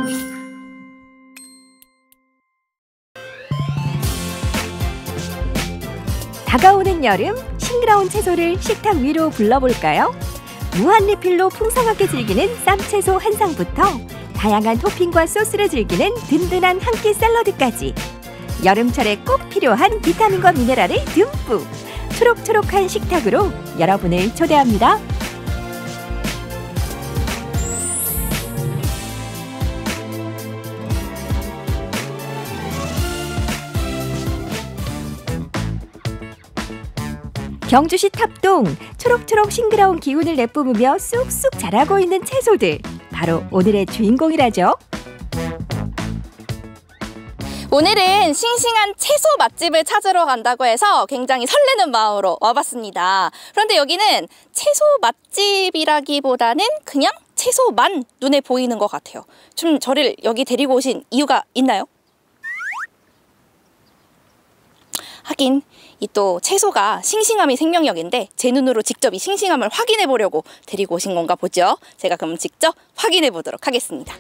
다가오는 여름, 싱그러운 채소를 식탁 위로 불러볼까요? 무한 리필로 풍성하게 즐기는 쌈채소 한 상부터 다양한 토핑과 소스를 즐기는 든든한 한 끼 샐러드까지 여름철에 꼭 필요한 비타민과 미네랄을 듬뿍 초록초록한 식탁으로 여러분을 초대합니다. 경주시 탑동, 초록초록 싱그러운 기운을 내뿜으며 쑥쑥 자라고 있는 채소들, 바로 오늘의 주인공이라죠. 오늘은 싱싱한 채소 맛집을 찾으러 간다고 해서 굉장히 설레는 마음으로 와봤습니다. 그런데 여기는 채소 맛집이라기보다는 그냥 채소만 눈에 보이는 것 같아요. 좀 저를 여기 데리고 오신 이유가 있나요? 하긴 이 또 채소가 싱싱함이 생명력인데 제 눈으로 직접 이 싱싱함을 확인해 보려고 데리고 오신 건가 보죠. 제가 그럼 직접 확인해 보도록 하겠습니다.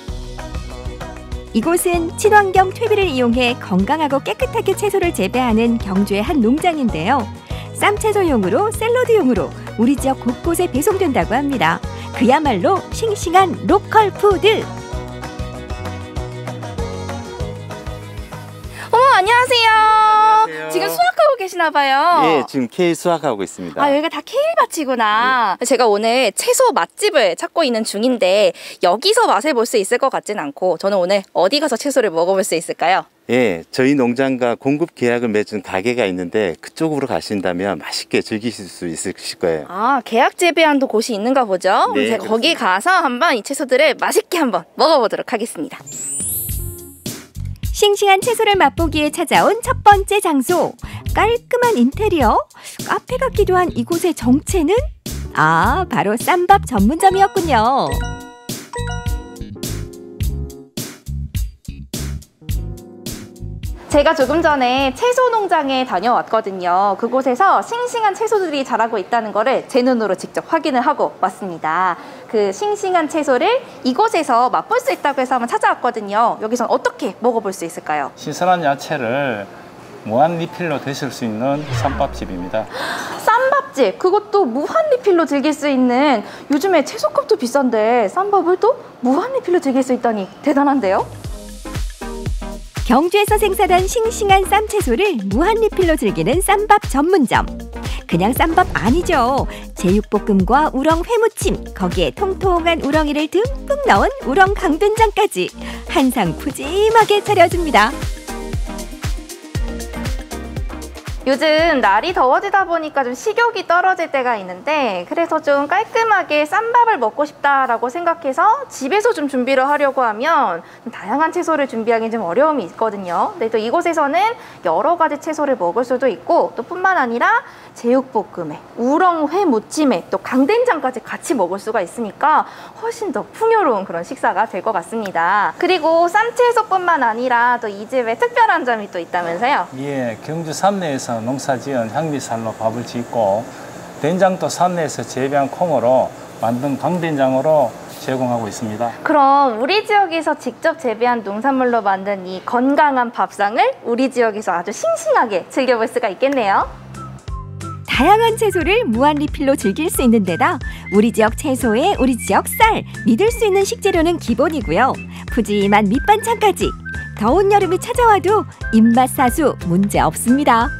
이곳은 친환경 퇴비를 이용해 건강하고 깨끗하게 채소를 재배하는 경주의 한 농장인데요. 쌈채소용으로 샐러드용으로 우리 지역 곳곳에 배송된다고 합니다. 그야말로 싱싱한 로컬 푸드. 어머, 안녕하세요. 안녕하세요. 지금 수확하고 계시나 봐요. 예, 지금 케일 수확하고 있습니다. 아, 여기가 다 케일밭이구나. 네. 제가 오늘 채소 맛집을 찾고 있는 중인데 여기서 맛을 볼 수 있을 것 같진 않고 저는 오늘 어디 가서 채소를 먹어볼 수 있을까요? 예, 저희 농장과 공급 계약을 맺은 가게가 있는데 그쪽으로 가신다면 맛있게 즐기실 수 있을 거예요. 아, 계약 재배한도 곳이 있는가 보죠? 네, 제가 거기 가서 한번 이 채소들을 맛있게 한번 먹어보도록 하겠습니다. 싱싱한 채소를 맛보기에 찾아온 첫 번째 장소. 깔끔한 인테리어? 카페 같기도 한 이곳의 정체는? 아, 바로 쌈밥 전문점이었군요. 제가 조금 전에 채소 농장에 다녀왔거든요. 그곳에서 싱싱한 채소들이 자라고 있다는 거를 제 눈으로 직접 확인을 하고 왔습니다. 그 싱싱한 채소를 이곳에서 맛볼 수 있다고 해서 한번 찾아왔거든요. 여기선 어떻게 먹어볼 수 있을까요? 신선한 야채를 무한 리필로 드실 수 있는 쌈밥집입니다. 쌈밥집, 그것도 무한 리필로 즐길 수 있는, 요즘에 채소값도 비싼데 쌈밥을 또 무한 리필로 즐길 수 있다니 대단한데요? 경주에서 생산한 싱싱한 쌈채소를 무한 리필로 즐기는 쌈밥 전문점. 그냥 쌈밥 아니죠. 제육볶음과 우렁 회무침, 거기에 통통한 우렁이를 듬뿍 넣은 우렁 강된장까지 한상 푸짐하게 차려줍니다. 요즘 날이 더워지다 보니까 좀 식욕이 떨어질 때가 있는데, 그래서 좀 깔끔하게 쌈밥을 먹고 싶다라고 생각해서 집에서 좀 준비를 하려고 하면 좀 다양한 채소를 준비하기 좀 어려움이 있거든요. 근데 또 이곳에서는 여러 가지 채소를 먹을 수도 있고, 또 뿐만 아니라 제육볶음에, 우렁회 무침에, 또 강된장까지 같이 먹을 수가 있으니까 훨씬 더 풍요로운 그런 식사가 될 것 같습니다. 그리고 쌈채소뿐만 아니라 또 이 집에 특별한 점이 또 있다면서요? 예, 경주 산내에서 농사지은 향미살로 밥을 짓고 된장도 산내에서 재배한 콩으로 만든 강된장으로 제공하고 있습니다. 그럼 우리 지역에서 직접 재배한 농산물로 만든 이 건강한 밥상을 우리 지역에서 아주 싱싱하게 즐겨볼 수가 있겠네요. 다양한 채소를 무한 리필로 즐길 수 있는 데다 우리 지역 채소에 우리 지역 쌀, 믿을 수 있는 식재료는 기본이고요. 푸짐한 밑반찬까지 더운 여름이 찾아와도 입맛 사수 문제 없습니다.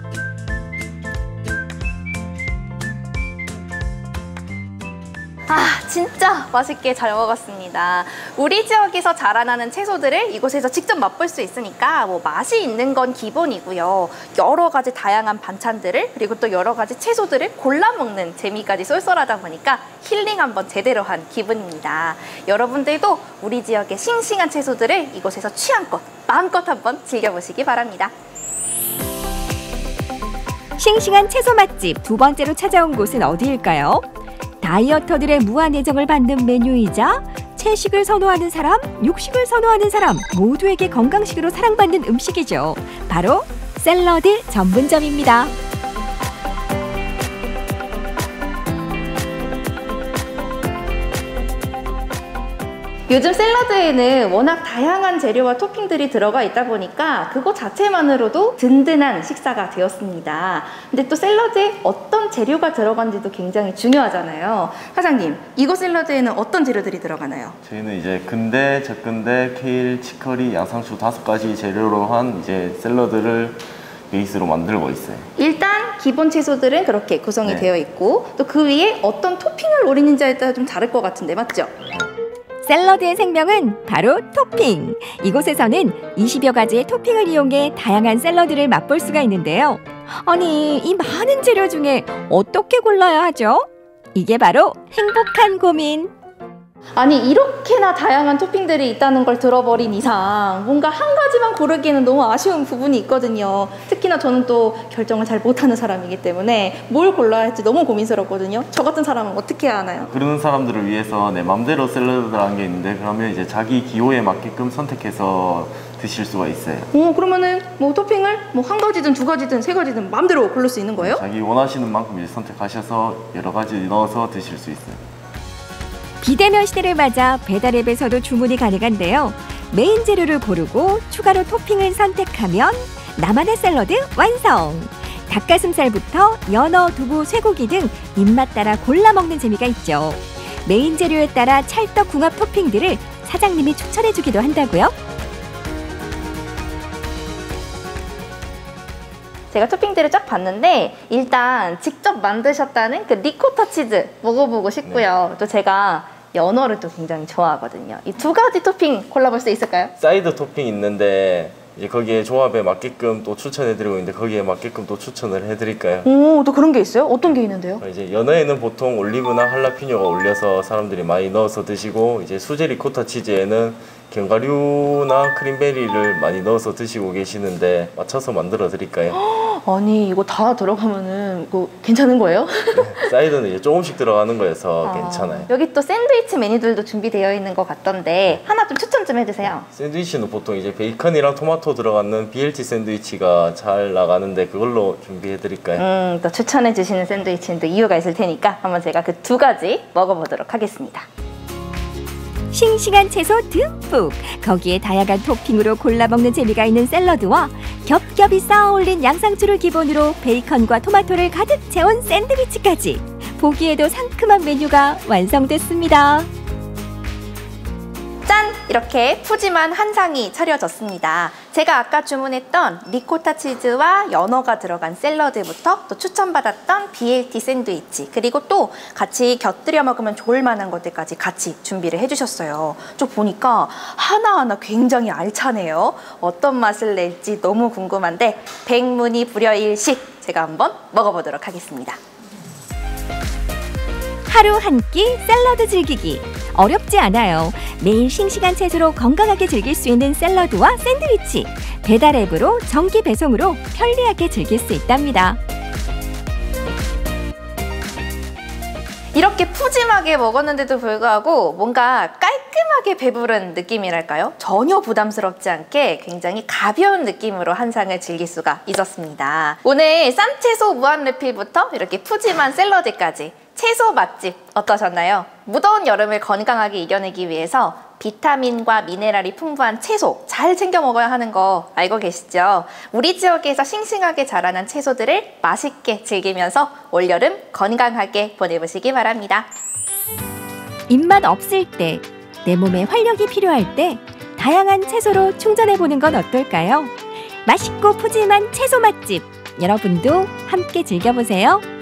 아, 진짜 맛있게 잘 먹었습니다. 우리 지역에서 자라나는 채소들을 이곳에서 직접 맛볼 수 있으니까 뭐 맛이 있는 건 기본이고요. 여러 가지 다양한 반찬들을, 그리고 또 여러 가지 채소들을 골라 먹는 재미까지 쏠쏠하다 보니까 힐링 한번 제대로 한 기분입니다. 여러분들도 우리 지역의 싱싱한 채소들을 이곳에서 취향껏 마음껏 한번 즐겨보시기 바랍니다. 싱싱한 채소 맛집 두 번째로 찾아온 곳은 어디일까요? 다이어터들의 무한 애정을 받는 메뉴이자 채식을 선호하는 사람, 육식을 선호하는 사람 모두에게 건강식으로 사랑받는 음식이죠. 바로 샐러드 전문점입니다. 요즘 샐러드에는 워낙 다양한 재료와 토핑들이 들어가 있다 보니까 그거 자체만으로도 든든한 식사가 되었습니다. 근데 또 샐러드에 어떤 재료가 들어간지도 굉장히 중요하잖아요. 사장님, 이거 샐러드에는 어떤 재료들이 들어가나요? 저희는 이제 근대, 적근대, 케일, 치커리, 양상추 5가지 재료로 한 이제 샐러드를 베이스로 만들고 있어요. 일단 기본 채소들은 그렇게 구성이 네. 되어 있고 또 그 위에 어떤 토핑을 올리는지에 따라 좀 다를 것 같은데 맞죠? 샐러드의 생명은 바로 토핑. 이곳에서는 20여 가지의 토핑을 이용해 다양한 샐러드를 맛볼 수가 있는데요. 아니, 이 많은 재료 중에 어떻게 골라야 하죠? 이게 바로 행복한 고민. 아니 이렇게나 다양한 토핑들이 있다는 걸 들어버린 이상 뭔가 한 가지만 고르기에는 너무 아쉬운 부분이 있거든요. 특히나 저는 또 결정을 잘 못하는 사람이기 때문에 뭘 골라야 할지 너무 고민스럽거든요. 저 같은 사람은 어떻게 해야 하나요? 그런 사람들을 위해서 내 맘대로 샐러드라는 게 있는데 그러면 이제 자기 기호에 맞게끔 선택해서 드실 수가 있어요. 그러면은 뭐 토핑을 뭐 한 가지든 두 가지든 세 가지든 마음대로 고를 수 있는 거예요? 자기 원하시는 만큼 이제 선택하셔서 여러 가지 넣어서 드실 수 있어요. 비대면 시대를 맞아 배달앱에서도 주문이 가능한데요. 메인 재료를 고르고 추가로 토핑을 선택하면 나만의 샐러드 완성! 닭가슴살부터 연어, 두부, 쇠고기 등 입맛 따라 골라 먹는 재미가 있죠. 메인 재료에 따라 찰떡 궁합 토핑들을 사장님이 추천해주기도 한다고요. 제가 토핑들을 쫙 봤는데 일단 직접 만드셨다는 그 리코타 치즈 먹어보고 싶고요. 또 제가 연어를 또 굉장히 좋아하거든요. 이 두 가지 토핑 골라볼 수 있을까요? 사이드 토핑 있는데 이제 거기에 조합에 맞게끔 또 추천해드리고 있는데 거기에 맞게끔 또 추천을 해드릴까요? 오, 또 그런 게 있어요? 어떤 게 있는데요? 이제 연어에는 보통 올리브나 할라피뇨가 올려서 사람들이 많이 넣어서 드시고 이제 수제 리코타 치즈에는 견과류나 크림베리를 많이 넣어서 드시고 계시는데 맞춰서 만들어 드릴까요? 아니 이거 다 들어가면은 이거 괜찮은 거예요? 네, 사이드는 이제 조금씩 들어가는 거여서 괜찮아요. 여기 또 샌드위치 메뉴들도 준비되어 있는 것 같던데 하나 좀 추천 좀 해주세요. 샌드위치는 보통 이제 베이컨이랑 토마토 들어가는 BLT 샌드위치가 잘 나가는데 그걸로 준비해 드릴까요? 또 추천해 주시는 샌드위치는 또 이유가 있을 테니까 한번 제가 그 두 가지 먹어보도록 하겠습니다. 싱싱한 채소 듬뿍, 거기에 다양한 토핑으로 골라 먹는 재미가 있는 샐러드와 겹겹이 쌓아 올린 양상추를 기본으로 베이컨과 토마토를 가득 채운 샌드위치까지 보기에도 상큼한 메뉴가 완성됐습니다. 짠! 이렇게 푸짐한 한 상이 차려졌습니다. 제가 아까 주문했던 리코타 치즈와 연어가 들어간 샐러드부터 또 추천받았던 BLT 샌드위치 그리고 또 같이 곁들여 먹으면 좋을 만한 것들까지 같이 준비를 해주셨어요. 좀 보니까 하나하나 굉장히 알차네요. 어떤 맛을 낼지 너무 궁금한데 백문이 불여일식 제가 한번 먹어보도록 하겠습니다. 하루 한 끼 샐러드 즐기기. 어렵지 않아요. 매일 싱싱한 채소로 건강하게 즐길 수 있는 샐러드와 샌드위치. 배달 앱으로 정기 배송으로 편리하게 즐길 수 있답니다. 이렇게 푸짐하게 먹었는데도 불구하고 뭔가 깔끔하게 배부른 느낌이랄까요? 전혀 부담스럽지 않게 굉장히 가벼운 느낌으로 한 상을 즐길 수가 있었습니다. 오늘 쌈채소 무한리필부터 이렇게 푸짐한 샐러드까지 채소 맛집 어떠셨나요? 무더운 여름을 건강하게 이겨내기 위해서 비타민과 미네랄이 풍부한 채소 잘 챙겨 먹어야 하는 거 알고 계시죠? 우리 지역에서 싱싱하게 자라난 채소들을 맛있게 즐기면서 올여름 건강하게 보내보시기 바랍니다. 입맛 없을 때, 내 몸에 활력이 필요할 때 다양한 채소로 충전해보는 건 어떨까요? 맛있고 푸짐한 채소 맛집, 여러분도 함께 즐겨보세요.